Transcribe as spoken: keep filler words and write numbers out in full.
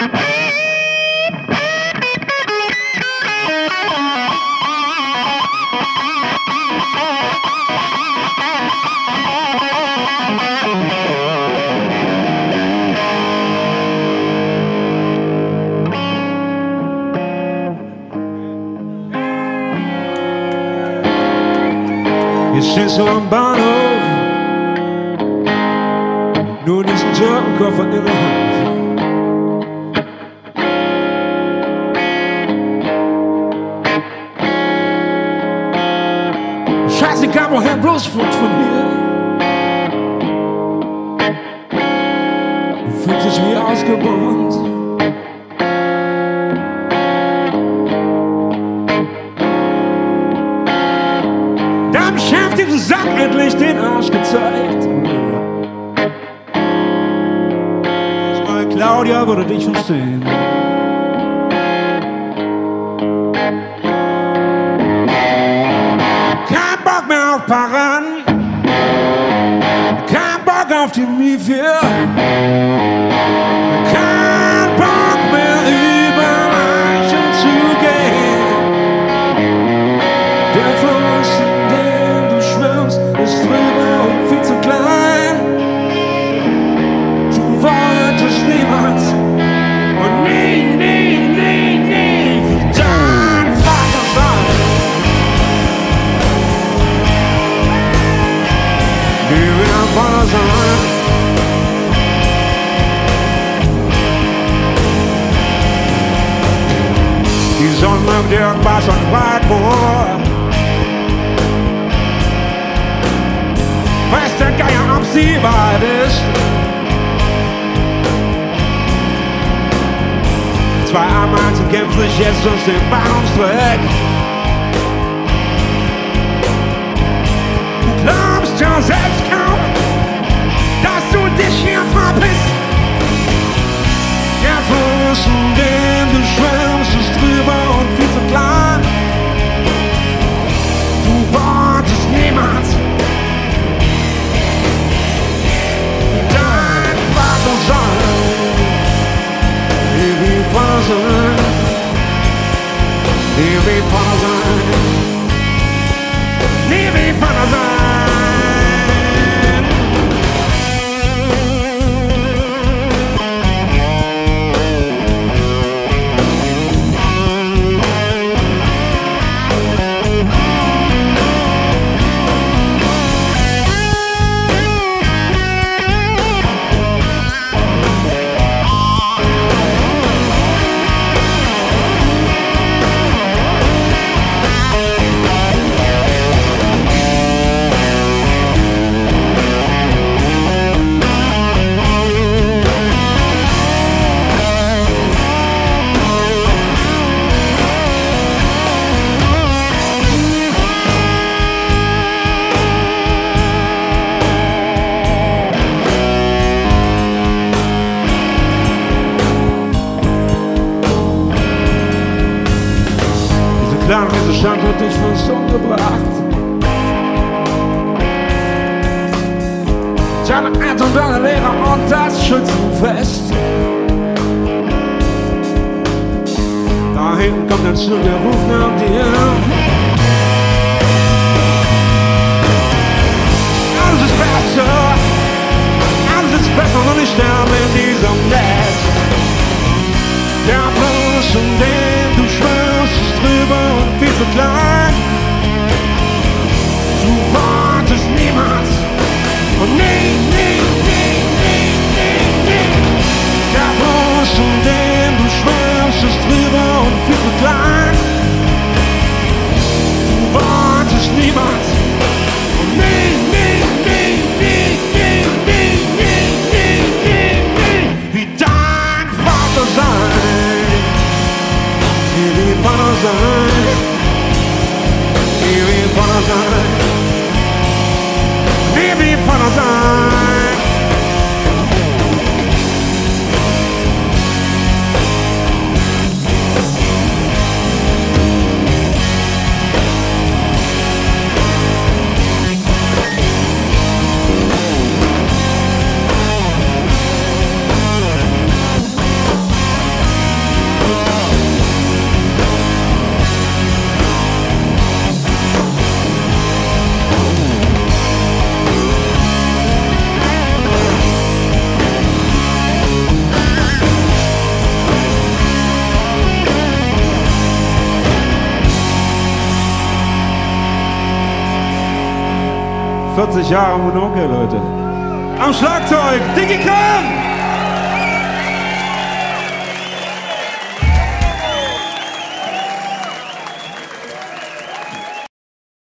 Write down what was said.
Jetzt stehst du am Bahnhof, nur diesen Türkenkoffer in der Hand. Scheißegal, woher bloß von hier. Du fühlst dich wie ausgebrannt. Deinem Chef diesen Sack endlich den Arsch gezeigt. Meine Claudia würde dich verstehen. Kein Bock mehr auf Paran, kein Bock auf die Miefir, kein Bock mehr über Leichen zu gehen. Der Fluss, in dem du schwimmst, ist drüber und viel zu klein. Du wolltest niemals und nie, nie, nie, nie dein Vater sein. Nie wieder dein Vater sein. Die Sonne im Dirk war schon weit vor. Weiß der Geier, ob sie weit ist. Zwei Ameisen kämpfen sich jetzt durch den Bahnhofsweg. Du glaubst ja selbst kaum, dass du dich hier verpisst. Der Fluss, in dem du schwimmst, ist drüber und viel zu klein. Du wolltest niemals dein Vater sein. Nie wie Vater sein. Nie wie Vater sein. Nie wie Vater sein. Klar, diese Stand hat dich fast umgebracht. Deine Eltern, deine Lehrer und das Schützenfest. Da hinten kommt ein Zug, der ruft nach dir. Alles ist besser, alles ist besser und ich sterbe in diesem Nest. Der Fluss, in dem du schwimmst, ist drüber und viel zu klein. Du wolltest niemals und nie, nie, nie, nie, nie, nie. Der Fluss, in dem du schwimmst, ist drüber und viel zu klein. Du wolltest niemals und nie, nie, nie, nie, nie, nie, nie, nie, nie, nie, wie dein Vater sein. Nie wie Vater sein. Nie wie Vater sein. Nie wie Vater sein. vierzig Jahre Mononkel, Leute. Am Schlagzeug, Dickie Kram!